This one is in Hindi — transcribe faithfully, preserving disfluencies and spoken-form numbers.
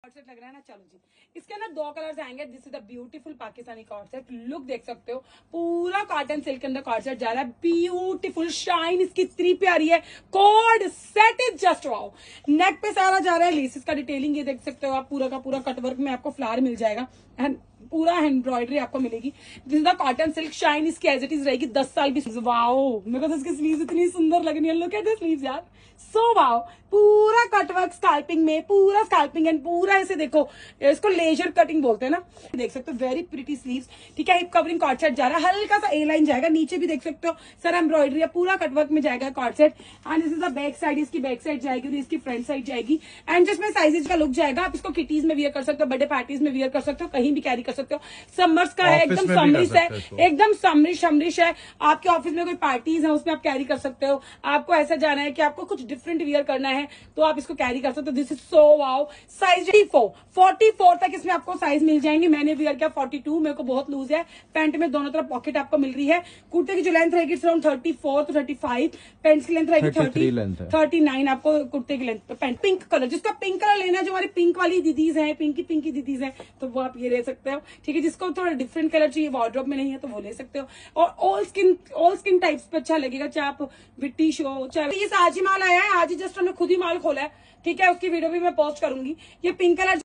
कॉर्ड सेट लग रहा है ना। चलो जी, इसके ना दो कलर्स आएंगे। This is the beautiful Pakistani cord set. Look देख सकते हो, पूरा कॉटन सिल्क के अंदर कॉर्ड सेट जा रहा है। ब्यूटीफुल शाइन इसकी इतनी प्यारी है। Cord set is just wow. Neck पे सारा जा रहा है लेसेस का डिटेलिंग, ये देख सकते हो आप। पूरा का पूरा कटवर्क में आपको फ्लावर मिल जाएगा एंड पूरा एम्ब्रॉयडरी आपको मिलेगी। This is the cotton silk. Shine इसकी एज इट इज रहेगी दस साल भी। वाओ, मेरे को तो इसकी स्लीव्स इतनी सुंदर लग रही है। लुक एट द स्लीव्स यार, सो वाओ। पूरा कटवर्क स्कैल्पिंग में, पूरा स्कैल्पिंग एंड पूरा ऐसे देखो, इसको लेजर कटिंग बोलते हैं ना। देख सकते हो वेरी प्रिटी स्लीव्स, ठीक है। हिप कवरिंग कॉर्ड सेट जा रहा है, हल्का सा ए लाइन जाएगा। नीचे भी देख सकते हो सर एम्ब्रॉयडरी है, पूरा कटवर्क में जाएगा cord set. And this is the back side, इसकी बैक साइड जाएगी और इसकी फ्रंट साइड जाएगी। एंड जिसमें साइजेज का लुक जाएगा, आप इसको किटीज में वियर कर सकते हो, बर्थडे पार्टीज में वियर कर सकते हो, कहीं भी कैरी कर सकते हो। समर्स का है, एकदम समरिश है, एकदम समरिश समरिश है। आपके ऑफिस में कोई पार्टीज है उसमें आप कैरी कर सकते हो। आपको ऐसा जाना है कि आपको कुछ डिफरेंट वियर करना है तो आप इसको कैरी कर सकते हो। This is so wow. Size forty four तक इसमें आपको साइज मिल जाएंगे। मैंने वियर किया फोर्टी टू, मेरे को बहुत लूज है। पैंट में दोनों तरफ पॉकेट आपको मिल रही है। कुर्ते की जो लेंथ रहेगी around thirty four to thirty five. Pant की लेंथ रहेगी थर्टी थर्टी नाइन आपको कुर्ते की लेंथ। पैंट पिंक कलर, जिसका पिंक कलर लेना है, जो हमारी पिंक वाली दीदीज है, पिंकी पिंकी दीदीज है, तो वो आप ये ले सकते हो, ठीक है। जिसको थोड़ा डिफरेंट कलर चाहिए, वार्डरोब में नहीं है, तो वो ले सकते हो। और all skin all skin types पे अच्छा लगेगा, चाहे आप ब्रिटिश हो, चाहे ये आज ही माल आया है, आज ही जस्ट हमने खुद ही माल खोला है, ठीक है। उसकी वीडियो भी मैं पोस्ट करूंगी। ये पिंक कलर